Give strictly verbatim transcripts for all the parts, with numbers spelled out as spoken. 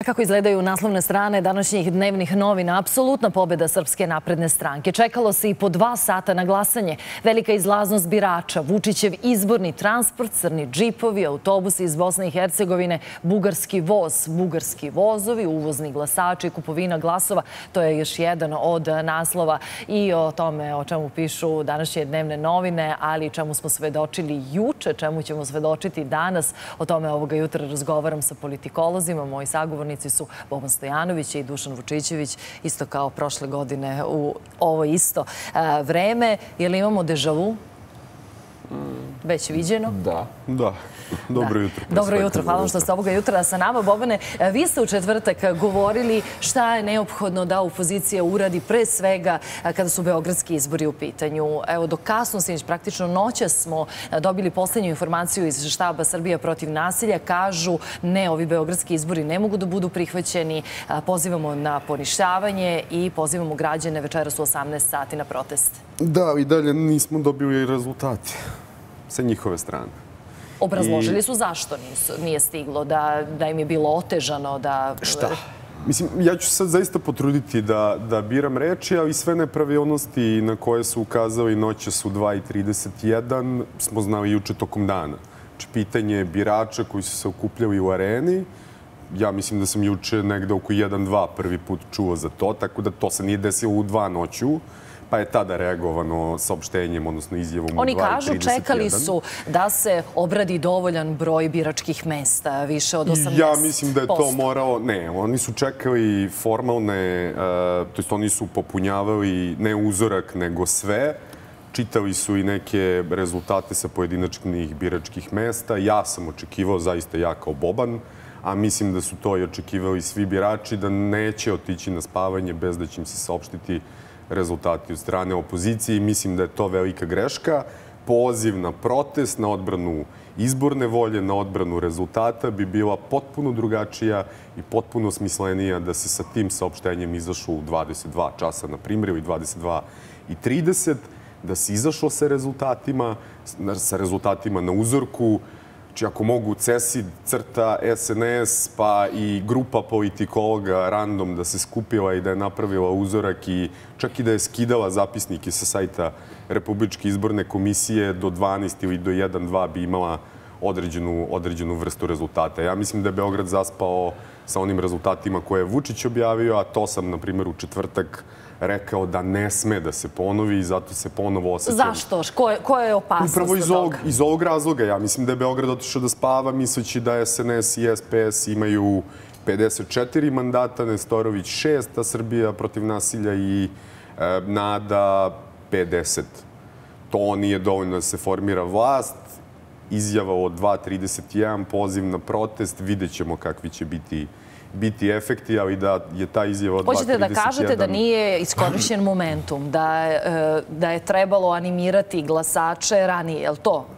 Kako izgledaju naslovne strane današnjih dnevnih novina? Apsolutna pobjeda Srpske napredne stranke. Čekalo se i po dva sata na glasanje. Velika izlaznost birača, Vučićev izborni transport, crni džipovi, autobusi iz Bosne i Hercegovine, bugarski voz, bugarski vozovi, uvozni glasači, kupovina glasova. To je još jedan od naslova i o tome o čemu pišu današnje dnevne novine, ali čemu smo svedočili juče, čemu ćemo svedočiti danas. O tome ovoga jutra razgovaram sa politikolozima. Moji sagovornici su Boban Stojanović i Dušan Vučićević, isto kao prošle godine u ovo isto vreme. Je li imamo dežavu? Već viđeno? Da. Da. Dobro jutro. Dobro jutro. Hvala vam što ste ovoga jutra sa nama. Bobane, vi ste u četvrtak govorili šta je neophodno da opozicija uradi pre svega kada su beogradski izbori u pitanju. Evo, do kasno sinoć, praktično noća smo dobili posljednju informaciju iz štaba Srbija protiv nasilja. Kažu ne, ovi beogradski izbori ne mogu da budu prihvaćeni. Pozivamo na poništavanje i pozivamo građane večeras u osamnaest sati na protest. Da, i dalje nismo dobili rezultate sa njihove strane. Obrazložili su zašto nije stiglo, da im je bilo otežano, da... Šta? Mislim, ja ću sad zaista potruditi da biram reči, ali sve nepravilnosti na koje su ukazali noće su dva i trideset jedan, smo znali juče tokom dana. Znači, pitanje birača koji su se okupljali u areni, ja mislim da sam juče negde oko jedan dva prvi put čuo za to, tako da to se nije desilo u dva noću. Pa je tada reagovano saopštenjem, odnosno izjavom u dva i trideset jedan. Oni kažu, čekali su da se obradi dovoljan broj biračkih mesta, više od osamnaest posto. Ja mislim da je to moralo... Ne, oni su čekali formalne, to jest oni su popunjavali ne uzorak, nego sve. Čitali su i neke rezultate sa pojedinačnih biračkih mesta. Ja sam očekivao, zaista ja kao Boban, a mislim da su to i očekivali svi birači, da neće otići na spavanje bez da će im se saopštiti rezultati od strane opozicije i mislim da je to velika greška. Poziv na protest, na odbranu izborne volje, na odbranu rezultata bi bila potpuno drugačija i potpuno smislenija da se sa tim saopštenjem izašlo u dvadeset dva časa, na primjer, ili dvadeset dva i trideset, da se izašlo sa rezultatima, sa rezultatima na uzorku. Znači, ako mogu CESID, CRTA, S N S, pa i grupa politikologa random da se skupila i da je napravila uzorak i čak i da je skidala zapisnike sa sajta Republičke izborne komisije, do dvanaest ili do jedan dva bi imala određenu vrstu rezultata. Ja mislim da je Beograd zaspao sa onim rezultatima koje je Vučić objavio, a to sam, na primjer, u četvrtak rekao da ne sme da se ponovi i zato se ponovo osjećam... Zašto? Koja je opasnost od toga? Upravo iz ovog razloga. Ja mislim da je Beograd otišao da spava misleći da S N S i S P S imaju pedeset četiri mandata, Nestorović šest, a Srbija protiv nasilja i Nada pedeset. To nije dovoljno da se formira vlast. Izjava od dva trideset jedan, poziv na protest, vidjet ćemo kakvi će biti biti efekti, ali da je ta izjava od dva trideset jedan... Hoćete da kažete da nije iskorišćen momentum, da je trebalo animirati glasače ranije, je li to?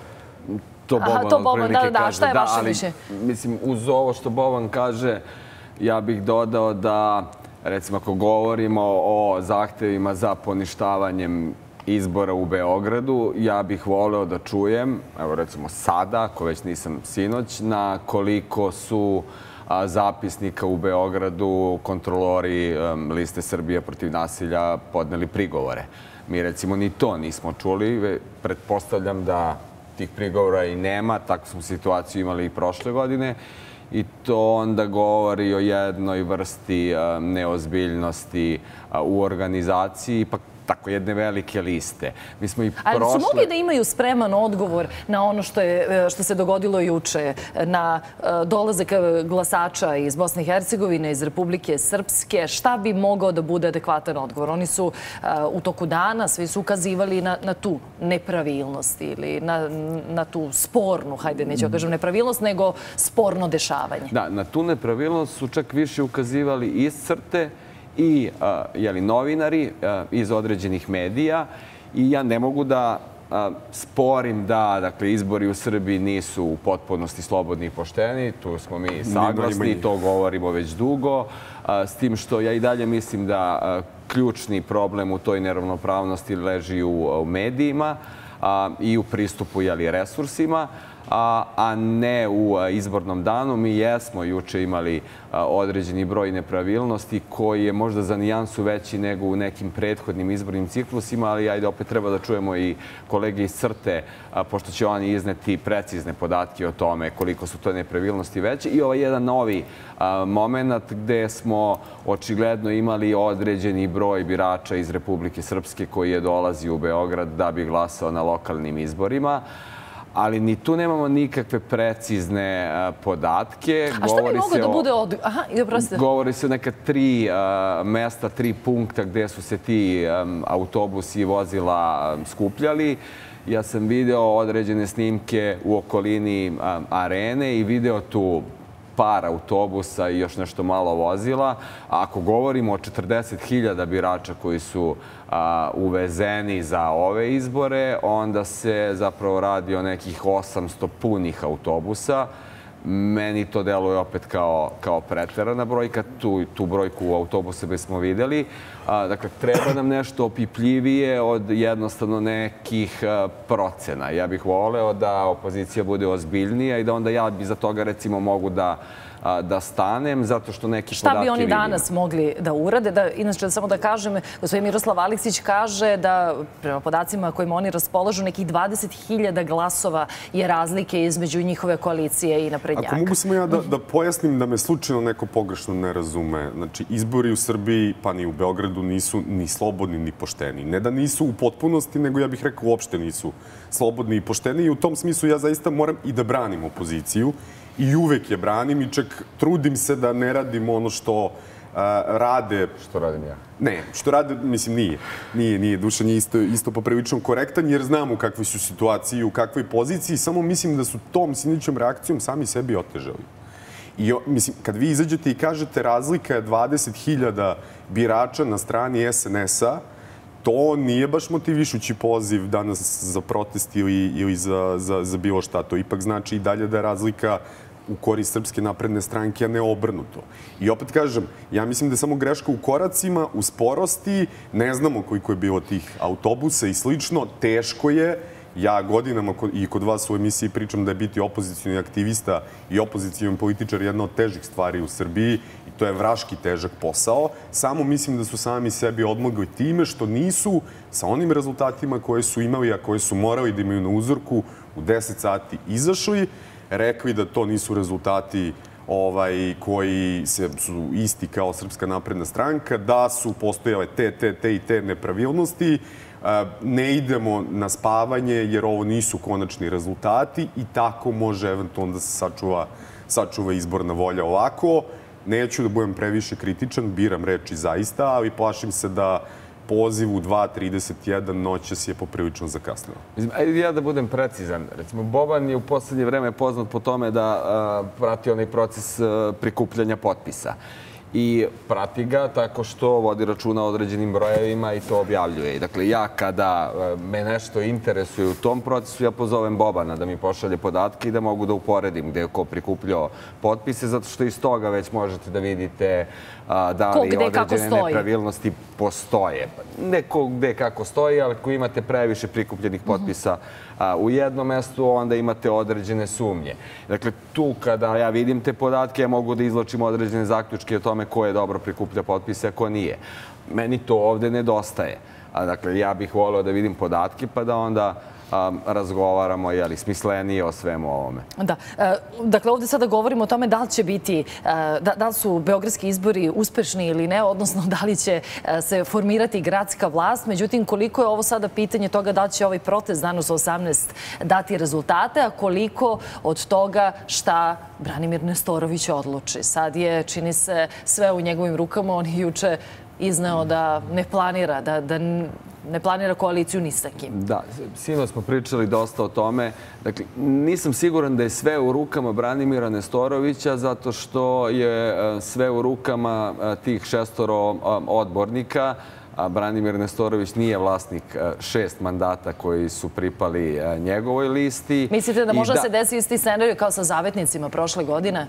To Boban prilike kaže, da, ali mislim, uz ovo što Boban kaže, ja bih dodao da, recimo, ako govorimo o zahtevima za poništavanjem izbora u Beogradu, ja bih voleo da čujem, evo recimo sada, ako već nisam sinoć, na koliko su zapisnika u Beogradu kontrolori liste Srbija protiv nasilja podneli prigovore. Mi recimo ni to nismo čuli. Pretpostavljam da tih prigovora i nema. Takvu smo situaciju imali i prošle godine. I to onda govori o jednoj vrsti neozbiljnosti u organizaciji, pa tako jedne velike liste. Ali su mogli da imaju spreman odgovor na ono što se dogodilo juče, na dolazak glasača iz Bosne i Hercegovine, iz Republike Srpske? Šta bi mogao da bude adekvatan odgovor? Oni su u toku dana, svi su ukazivali na tu nepravilnost ili na tu spornu, hajde, neću kažem nepravilnost, nego sporno dešavanje. Da, na tu nepravilnost su čak više ukazivali iz CRTE i novinari iz određenih medija i ja ne mogu da sporim da izbori u Srbiji nisu u potpunosti slobodni i pošteni. Tu smo mi saglasni i to govorimo već dugo. S tim što ja i dalje mislim da ključni problem u toj neravnopravnosti leži u medijima i u pristupu resursima. a ne u izbornom danu. Mi jesmo juče imali određeni broj nepravilnosti koji je možda za nijansu veći nego u nekim prethodnim izbornim ciklusima, ali ajde opet treba da čujemo i kolege iz CRTE, pošto će oni izneti precizne podatke o tome koliko su to nepravilnosti veće. I ovaj jedan novi moment gde smo očigledno imali određeni broj birača iz Republike Srpske koji je dolazio u Beograd da bi glasao na lokalnim izborima. Ali ni tu nemamo nikakve precizne podatke. A šta bi mogo da bude od... Aha, oprostite. Govori se o neka tri mesta, tri punkta gde su se ti autobusi i vozila skupljali. Ja sam video određene snimke u okolini arene i video tu par autobusa i još nešto malo vozila. A ako govorimo o četrdeset hiljada birača koji su uvezeni za ove izbore, onda se zapravo radi o nekih osamsto punih autobusa. Meni to deluje opet kao preterana brojka. Tu brojku autobusa bismo videli. Dakle, treba nam nešto opipljivije od jednostavno nekih procena. Ja bih voleo da opozicija bude ozbiljnija i da onda ja iza toga recimo mogu da da stanem, zato što neki podatke vidim. Šta bi oni danas mogli da urade? Inače, samo da kažem, gospodin Miroslav Aleksić kaže da prema podacima kojima oni raspolažu, nekih dvadeset hiljada glasova je razlike između njihove koalicije i naprednjaka. Ako mogu samo ja da pojasnim da me slučajno neko pogrešno ne razume. Znači, izbori u Srbiji, pa ni u Beogradu, nisu ni slobodni ni pošteni. Ne da nisu u potpunosti, nego ja bih rekao uopšte nisu slobodni i pošteni. I u tom smislu ja zaista moram i da branim opoziciju. I uvek je branim i čak trudim se da ne radim ono što rade... Što radim ja? Ne, što rade, mislim, nije. Nije, nije. Dušan je isto poprilično korektan jer znam u kakvoj su situaciji i u kakvoj poziciji. Samo mislim da su tom sinićom reakcijom sami sebi otežali. I, mislim, kad vi izađete i kažete razlika je dvadeset hiljada birača na strani S N S-a, to nije baš motivišući poziv danas za protest ili za bilo šta. To ipak znači i dalje da je razlika u korist Srpske napredne stranke, a ne obrnuto. I opet kažem, ja mislim da je samo greška u koracima, u sporosti, ne znamo koliko je bilo tih autobusa i slično, teško je. Ja godinama i kod vas u emisiji pričam da je biti opozicijni aktivista i opozicijni političar jedna od težih stvari u Srbiji i to je vraški težak posao. Samo mislim da su sami sebi odmogli time što nisu sa onim rezultatima koje su imali, a koje su morali da imaju na uzorku u deset sati izašli, rekli da to nisu rezultati koji su isti kao Srpska napredna stranka, da su postojale te, te, te i te nepravilnosti. Ne idemo na spavanje jer ovo nisu konačni rezultati i tako može eventualno da se sačuva izborna volja. Ovako, neću da budem previše kritičan, biram reči zaista, ali plašim se da poziv u dva trideset jedan noćas je poprilično zakasnilo. Ajde ja da budem precizan. Recimo, Boban je u poslednje vreme poznat po tome da prati onaj proces prikupljanja potpisa. I prati ga tako što vodi računa o određenim brojevima i to objavljuje. Dakle, ja kada me nešto interesuje u tom procesu, ja pozovem Bobana da mi pošalje podatke i da mogu da uporedim gde je ko prikupljao potpise, zato što iz toga već možete da vidite da li određene nepravilnosti postoje. Ne ko gde kako stoji, ali ako imate previše prikupljenih potpisa u jednom mestu, onda imate određene sumnje. Dakle, tu kada ja vidim te podatke, ja mogu da izločim određene zaključke o tome ko je dobro prikuplja potpise, a ko nije. Meni to ovde nedostaje. Dakle, ja bih volio da vidim podatke pa da onda razgovaramo smislenije o svemu ovome. Da. Dakle, ovde sada govorimo o tome da li će biti, da li su beogradski izbori uspešni ili ne, odnosno da li će se formirati gradska vlast. Međutim, koliko je ovo sada pitanje toga da li će ovaj protest danas u osamnaest dati rezultate, a koliko od toga šta Branimir Nestorović odluči. Sad je, čini se, sve u njegovim rukama. On je juče izneo da ne planira, da ne planira koaliciju ni sa kim. Da, sinoć smo pričali dosta o tome. Dakle, nisam siguran da je sve u rukama Branimira Nestorovića, zato što je sve u rukama tih šestoro odbornika. Branimir Nestorović nije vlasnik šest mandata koji su pripali njegovoj listi. Mislite da može da se desi isti scenarij kao sa zavetnicima prošle godine?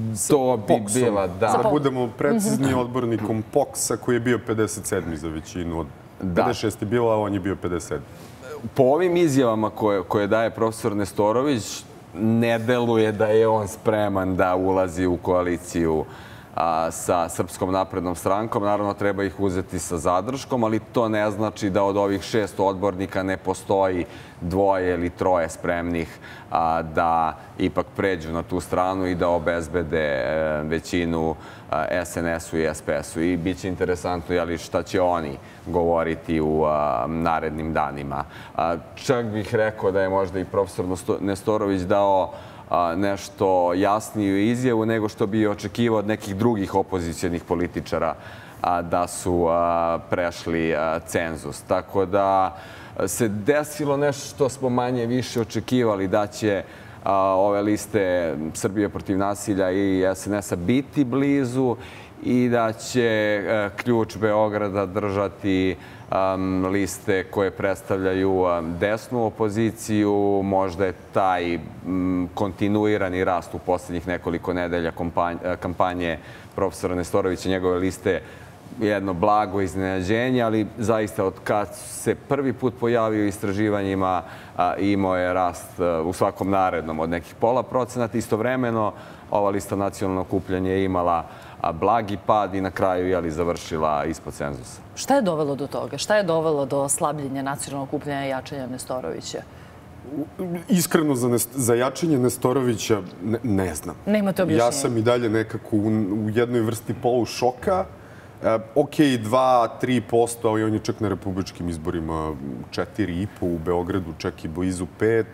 To bi bila, da. Da budemo precizni, odbornikom P O K S-a koji je bio pedeset sedmi za većinu. Od pedeset šest je bilo, a on je bio pedeset sedmi. Po ovim izjavama koje daje profesor Nestorović, ne deluje da je on spreman da ulazi u koaliciju sa Srpskom naprednom strankom. Naravno, treba ih uzeti sa zadrškom, ali to ne znači da od ovih šest odbornika ne postoji dvoje ili troje spremnih da ipak pređu na tu stranu i da obezbede većinu S N S-u i S P S-u. I bit će interesantno šta će oni govoriti u narednim danima. Čak bih rekao da je možda i profesor Nestorović dao nešto jasniju izjavu nego što bi očekivao od nekih drugih opozicijonih političara da su prešli cenzus. Tako da se desilo nešto što smo manje više očekivali, da će ove liste Srbije protiv nasilja i S N S-a biti blizu i da će ključ Beograda držati liste koje predstavljaju desnu opoziciju. Možda je taj kontinuirani rast u poslednjih nekoliko nedelja kampanje profesora Nestorovića, njegove liste, jedno blago iznenađenje, ali zaista od kad se prvi put pojavio u istraživanjima imao je rast u svakom narednom od nekih pola procenata. Istovremeno ova lista Nacionalno okupljanje je imala blagi pad i na kraju je završila ispod cenzusa. Šta je dovelo do toga? Šta je dovelo do slabljenja Nacionalnog okupljanja i jačanja Nestorovića? Iskreno, za jačanje Nestorovića ne znam. Nemate objašnjenja? Ja sam i dalje nekako u jednoj vrsti polušoka. Ok, dva, tri posto, ali on je čak na republičkim izborima četiri i po, u Beogradu čak i blizu pet.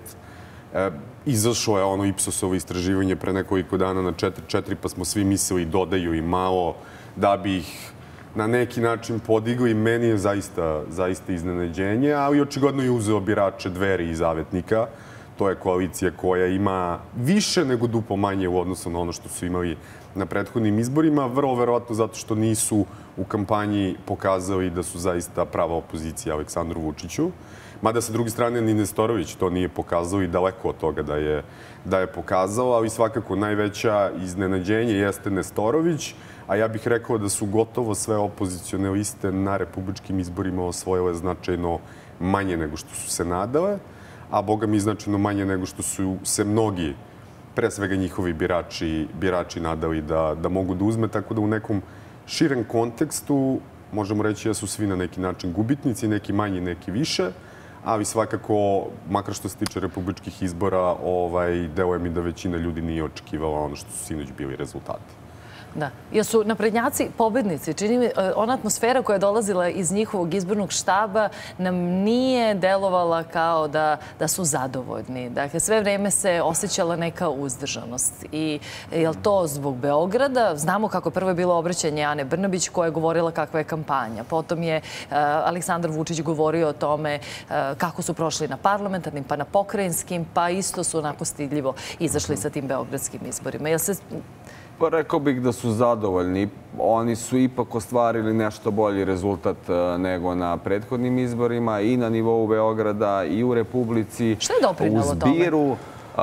Izašlo je ono Ipsosovo istraživanje pre nekoliko dana na četiri četiri, pa smo svi mislili dodaju i malo da bi ih na neki način podigli. Meni je zaista iznenađenje, ali očigledno je uzeo birače Dveri i Zavetnika. To je koalicija koja ima više nego duplo manje u odnosu na ono što su imali na prethodnim izborima. Vrlo verovatno zato što nisu u kampanji pokazali da su zaista prava opozicija Aleksandru Vučiću. Mada sa druge strane ni Nestorović to nije pokazao i daleko od toga da je pokazao, ali svakako najveća iznenađenje jeste Nestorović, a ja bih rekao da su gotovo sve opozicione liste na republičkim izborima osvojile značajno manje nego što su se nadale, a boga mi značajno manje nego što su se mnogi, pre svega njihovi birači, nadali da mogu da uzme, tako da u nekom širem kontekstu možemo reći da su svi na neki način gubitnici, neki manji, neki više, ali svakako, makar što se tiče republičkih izbora, deluje mi da većina ljudi nije očekivala ono što su sinoć bili rezultati. Da. Jer su naprednjaci pobednici. Čini mi, ona atmosfera koja je dolazila iz njihovog izbornog štaba nam nije delovala kao da su zadovoljni. Dakle, sve vreme se osjećala neka uzdržanost. I je li to zbog Beograda? Znamo kako prvo je bilo obraćanje Ane Brnabić koja je govorila kakva je kampanja. Potom je Aleksandar Vučić govorio o tome kako su prošli na parlamentarnim, pa na pokrajinskim, pa isto su onako stidljivo izašli sa tim beogradskim izborima. Jel se... Pa rekao bih da su zadovoljni. Oni su ipak ostvarili nešto bolji rezultat nego na prethodnim izborima i na nivou Beograda i u Republici. Šta je doprinalo tome? U zbiru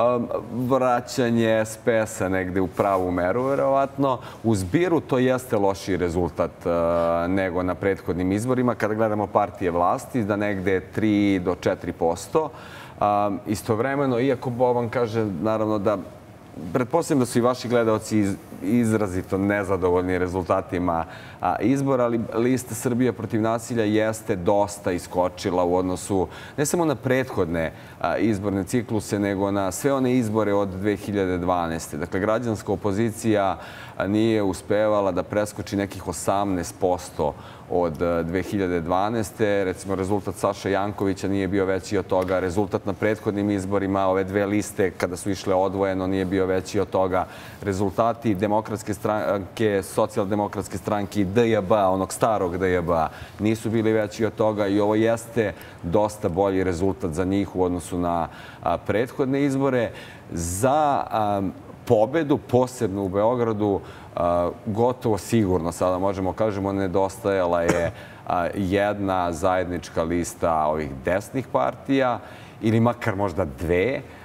vraćanje S P S-a negde u pravu meru, verovatno. U zbiru to jeste lošiji rezultat nego na prethodnim izborima. Kada gledamo partije vlasti, da negde tri do četiri posto. Istovremeno, iako Boban kaže, naravno, da pretpostavljam da su i vaši gledalci izrazito nezadovoljni rezultatima izbora, ali lista Srbija protiv nasilja jeste dosta iskočila u odnosu ne samo na prethodne izborne cikluse, nego na sve one izbore od dve hiljade dvanaeste. Dakle, građanska opozicija nije uspevala da preskoči nekih osamnaest posto od dve hiljade dvanaeste. Recimo, rezultat Saše Jankovića nije bio veći od toga. Rezultat na prethodnim izborima, ove dve liste, kada su išle odvojeno, nije bio veći od toga. Rezultati Demokratske stranke, Socijaldemokratske stranke i D J B-a, onog starog D J B-a, nisu bili veći od toga i ovo jeste dosta bolji rezultat za njih u odnosu na prethodne izbore. Za pobedu, posebno u Beogradu, gotovo sigurno, sada možemo kažemo, nedostajala je jedna zajednička lista ovih desnih partija ili makar možda dve.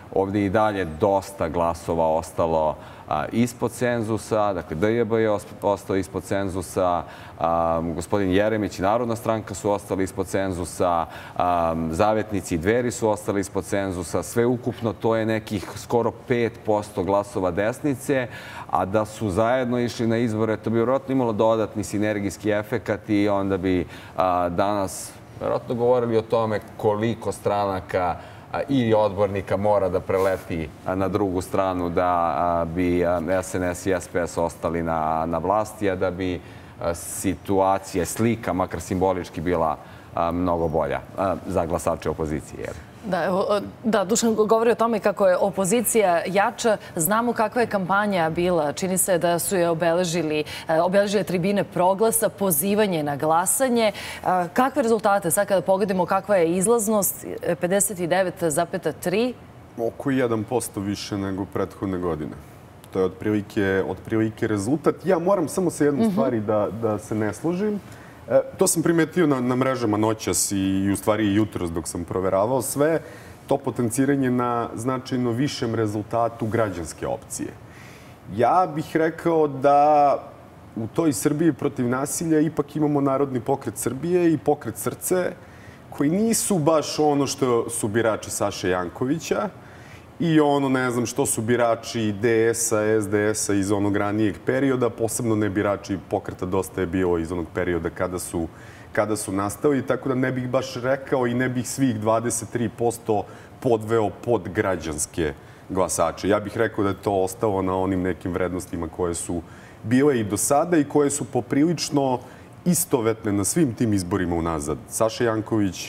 ovdje i dalje dosta glasova ostalo ispod cenzusa, dakle D J B je ostao ispod cenzusa, gospodin Jeremić i Narodna stranka su ostali ispod cenzusa, Zavetnici i Dveri su ostali ispod cenzusa, sve ukupno to je nekih skoro pet posto glasova desnice, a da su zajedno išli na izbore, to bi vjerojatno imalo dodatni sinergijski efekat i onda bi danas vjerojatno govorili o tome koliko stranaka i odbornika mora da preleti na drugu stranu da bi S N S i S P S ostali na vlasti, a da bi situacija, slika, makar simbolički, bila mnogo bolja za glasače opozicije. Da, Dušan govori o tome kako je opozicija jača. Znamo kakva je kampanja bila. Čini se da su je obeležili tribine Proglasa, pozivanje na glasanje. Kakve rezultate? Sad kada pogledamo kakva je izlaznost, pedeset devet zarez tri. Oko jedan posto više nego prethodne godine. To je otprilike rezultat. Ja moram samo sa jednom stvari da se ne složim. To sam primetio na mrežama noćas i u stvari i jutros dok sam proveravao sve. To potenciranje na značajno višem rezultatu građanske opcije. Ja bih rekao da u toj Srbiji protiv nasilja ipak imamo Narodni pokret Srbije i Pokret Srce, koji nisu baš ono što su birači Saše Jankovića i ono, ne znam, što su birači D S-a, S D S-a iz onog ranijeg perioda, posebno ne birači Pokreta Dosta je bilo iz onog perioda kada su nastali, tako da ne bih baš rekao i ne bih svih dvadeset tri posto podveo pod građanske glasače. Ja bih rekao da je to ostalo na onim nekim vrednostima koje su bile i do sada i koje su poprilično istovetne na svim tim izborima unazad. Saša Janković,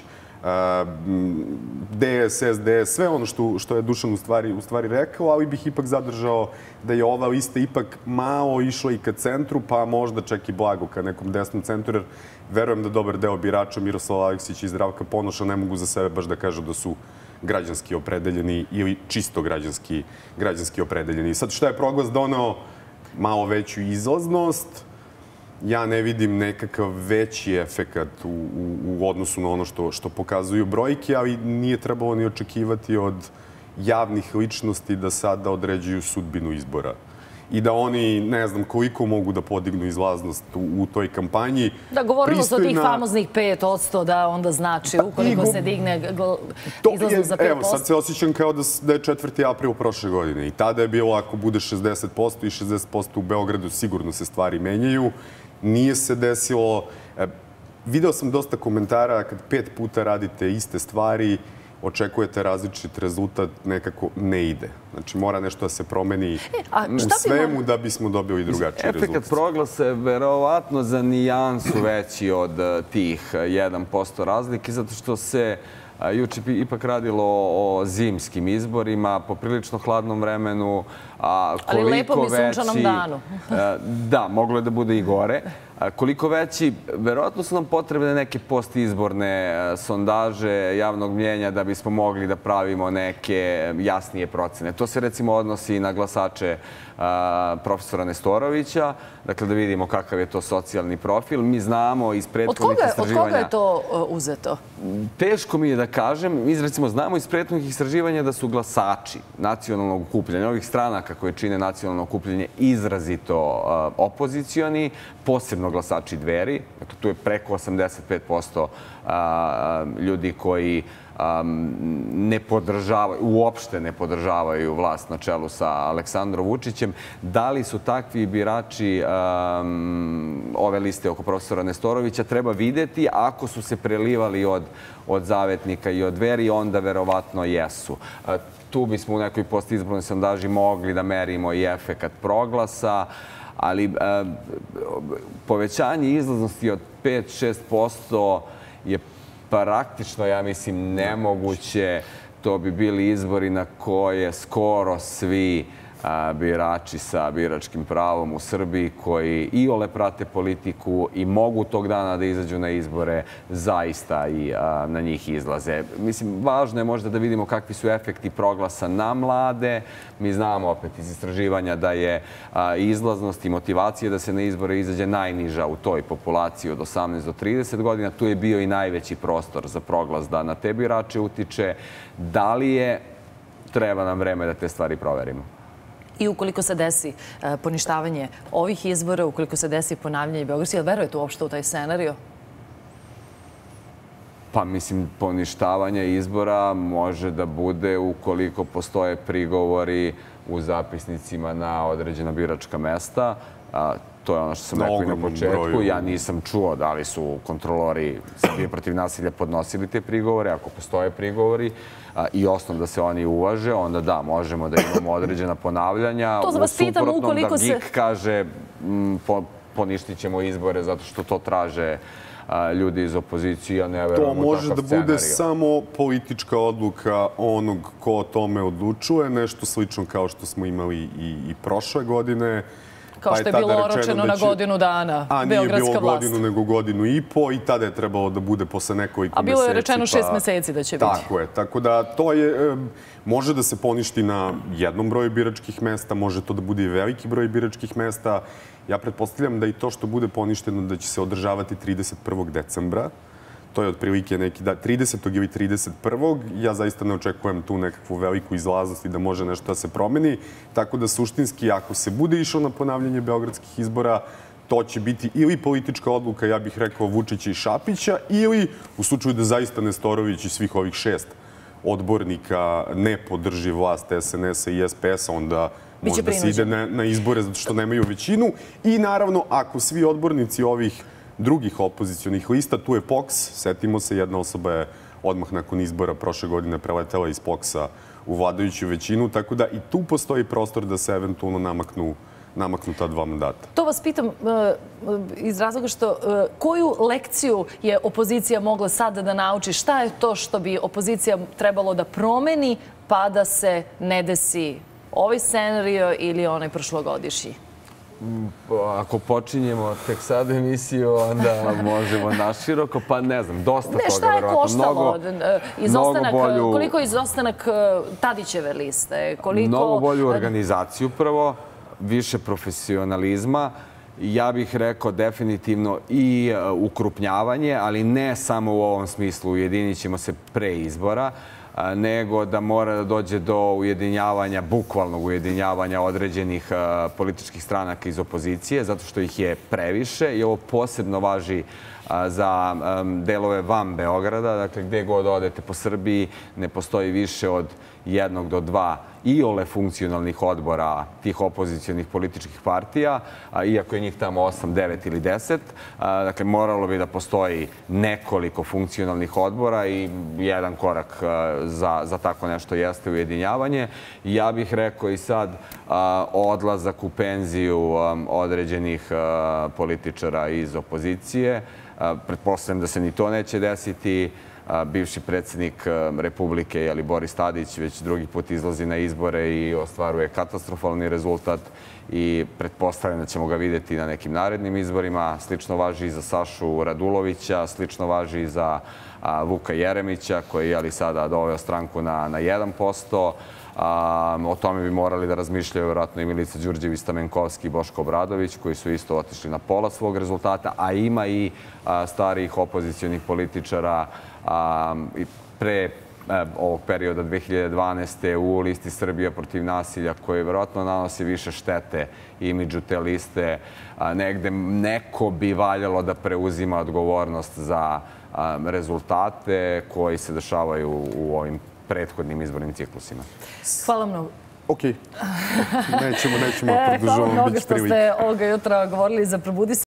D S, S D S, sve ono što je Dušan u stvari rekao, ali bih ipak zadržao da je ova lista ipak malo išla i ka centru, pa možda čak i blago ka nekom desnom centru, jer verujem da dobar deo birača Miroslava Aleksića i Zdravka Ponoša ne mogu za sebe baš da kažu da su građanski opredeljeni ili čisto građanski opredeljeni. Sad, šta je Proglas doneo? Malo veću izlaznost. Ja ne vidim nekakav veći efekat u odnosu na ono što pokazuju brojke, ali nije trebalo ni očekivati od javnih ličnosti da sada određuju sudbinu izbora. I da oni, ne znam, koliko mogu da podignu izlaznost u toj kampanji. Da, govorilo se o tih famoznih pet posto da onda znači ukoliko se digne izlaznost za pet posto. Evo, sad se osjećam kao da je četvrti april prošle godine. I tada je bilo, ako bude šezdeset posto i šezdeset posto u Beogradu, sigurno se stvari menjaju. Nije se desilo. Video sam dosta komentara kad pet puta radite iste stvari, očekujete različit rezultat, nekako ne ide. Znači, mora nešto da se promeni u svemu da bismo dobili drugačiji rezultat. Efekat Proglasa je verovatno za nijansu veći od tih jedan posto razlike, zato što se juče ipak radilo o zimskim izborima, po prilično hladnom vremenu. Ali lepom i sunčanom danu. Da, moglo je da bude i gore. Koliko veći, verovatno su nam potrebne neke postizborne sondaže javnog mnjenja da bismo mogli da pravimo neke jasnije procene. To se recimo odnosi i na glasače profesora Nestorovića, dakle da vidimo kakav je to socijalni profil. Mi znamo iz prethodnih istraživanja... Od koga je to uzeto? Teško mi je da kažem. Mi recimo znamo iz prethodnih istraživanja da su glasači nacionalnog okupljanja, ovih stranaka koje čine nacionalno okupljanje, izrazito opozicioni, posebno glasači Dveri. Dakle, tu je preko osamdeset pet posto ljudi koji ne podržavaju, uopšte ne podržavaju vlast na čelu sa Aleksandrom Vučićem. Da li su takvi birači ove liste oko profesora Nestorovića treba videti. Ako su se prelivali od Zavetnika i od Dveri, onda verovatno jesu. Tu bismo u nekoj postizbornoj sondaži mogli da merimo i efekat Proglasa, ali povećanje izlaznosti od pet do šest posto je praktično, ja mislim, nemoguće. To bi bili izbori na koje skoro svi birači sa biračkim pravom u Srbiji koji iole prate politiku i mogu tog dana da izađu na izbore, zaista i na njih izlaze. Mislim, važno je možda da vidimo kakvi su efekti Proglasa na mlade. Mi znamo opet iz istraživanja da je izlaznost i motivacija da se na izbore izađe najniža u toj populaciji od osamnaest do trideset godina. Tu je bio i najveći prostor za Proglas da na te birače utiče. Da li je treba nam vreme da te stvari proverimo. I ukoliko se desi poništavanje ovih izbora, ukoliko se desi ponavljanje Beogradske, jel verujete uopšte u taj scenario? Pa mislim, poništavanje izbora može da bude ukoliko postoje prigovori u zapisnicima na određena biračka mesta. To je ono što sam rekao i na početku. Ja nisam čuo da li su kontrolori Srbije protiv nasilja podnosili te prigovore. Ako postoje prigovori i osnov da se oni uvaže, onda da, možemo da imamo određena ponavljanja. To za vas pitam ukoliko se... Da G I K kaže poništit ćemo izbore zato što to traže ljudi iz opozicije, ja ne verujem u takav scenario. To može da bude samo politička odluka onog ko o tome odlučuje, nešto slično kao što smo imali i prošle godine. Kao što je bilo oročeno na godinu dana, a nije bilo godinu nego godinu i po i tada je trebalo da bude posle nekoliko meseci. A bilo je rečeno šest meseci da će biti. Tako je, tako da to je, može da se poništi na jednom broju biračkih mesta, može to da bude i veliki broj biračkih mesta. Ja pretpostavljam da i to što bude poništeno da će se održavati trideset prvog decembra. To je otprilike neki da, tridesetog ili trideset prvog Ja zaista ne očekujem tu nekakvu veliku izlaznost i da može nešto da se promeni. Tako da suštinski, ako se bude išao na ponavljanje beogradskih izbora, to će biti ili politička odluka, ja bih rekao, Vučića i Šapića, ili u slučaju da zaista Nestorović i svih ovih šest odbornika ne podrži vlast S N S-a i S P S-a, onda možda se ide na, na izbore zato što nemaju većinu. I naravno, ako svi odbornici ovih drugih opozicionih lista, tu je P O K S, setimo se, jedna osoba je odmah nakon izbora prošle godine preletela iz P O K S-a u vladajuću većinu, tako da i tu postoji prostor da se eventualno namaknu namaknu ta dva mandata. To vas pitam iz razloga što koju lekciju je opozicija mogla sada da nauči? Šta je to što bi opozicija trebalo da promeni pa da se ne desi ovaj scenario ili onaj prošlogodišnji? Ako počinjemo tek sad emisiju, onda možemo naširoko, pa ne znam, dosta toga. Ne, šta je koštalo? Izostanak, koliko je izostanak Tadićeve liste? Mnogo bolju organizaciju prvo, više profesionalizma. Ja bih rekao definitivno i ukrupnjavanje, ali ne samo u ovom smislu, ujedinit ćemo se pre izbora, nego da mora da dođe do ujedinjavanja, bukvalnog ujedinjavanja određenih političkih stranaka iz opozicije, zato što ih je previše i ovo posebno važi za delove van Beograda. Dakle, gde god odete po Srbiji ne postoji više od jednog do dva iole funkcionalnih odbora tih opozicionih političkih partija, iako je njih tamo osam, devet ili deset. Dakle, moralo bi da postoji nekoliko funkcionalnih odbora i jedan korak za, za tako nešto jeste ujedinjavanje. Ja bih rekao i sad odlazak u penziju određenih političara iz opozicije. Pretpostavljam da se ni to neće desiti. Bivši predsjednik Republike, Boris Tadić, već drugi put izlazi na izbore i ostvaruje katastrofalni rezultat i pretpostavljam da ćemo ga vidjeti na nekim narednim izborima. Slično važi i za Sašu Radulovića, slično važi i za Vuka Jeremića, koji je sada doveo stranku na, na jedan posto. O tome bi morali da razmišljaju vjerojatno i Milica Đurđević, Stamenkovski i Boško Obradović, koji su isto otišli na pola svog rezultata, a ima i starijih opozicionih političara i pre ovog perioda dve hiljade dvanaeste. u listi Srbija protiv nasilja, koji vjerojatno nanosi više štete imidžu te liste. Negde neko bi valjalo da preuzima odgovornost za rezultate koji se dešavaju u ovim prethodnim izbornim ciklusima. Hvala mnogo. Ok. Nećemo, nećemo produžavamo, bit će prilike. Hvala mnogo što ste ovoga jutra govorili za Probudi se.